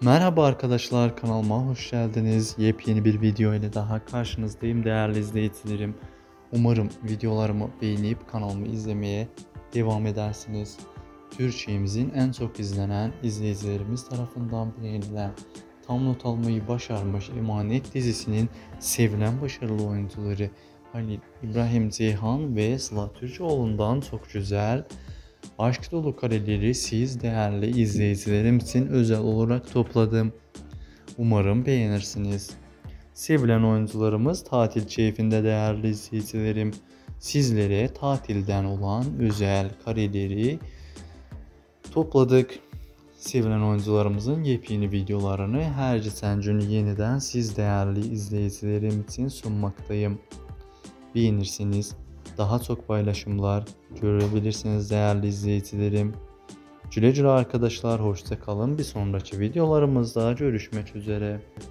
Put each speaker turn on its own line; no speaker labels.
Merhaba arkadaşlar, kanalıma hoş geldiniz. Yepyeni bir video ile daha karşınızdayım değerli izleyicilerim. Umarım videolarımı beğenip kanalımı izlemeye devam edersiniz. Türkçemizin en çok izlenen izleyicilerimiz tarafından beğenilen, tam not almayı başarmış Emanet dizisinin sevilen başarılı oyuncuları Halil İbrahim Ceyhan ve Sıla Türkoğlu'ndan çok güzel, aşk dolu kareleri siz değerli izleyicilerim için özel olarak topladım. Umarım beğenirsiniz. Sevilen oyuncularımız tatil keyfinde değerli izleyicilerim. Sizlere tatilden olan özel kareleri topladık. Sevilen oyuncularımızın yepyeni videolarını her geçen gün yeniden siz değerli izleyicilerim için sunmaktayım. Beğenirseniz daha çok paylaşımlar görebilirsiniz değerli izleyicilerim. Güle güle arkadaşlar, hoşça kalın. Bir sonraki videolarımızda görüşmek üzere.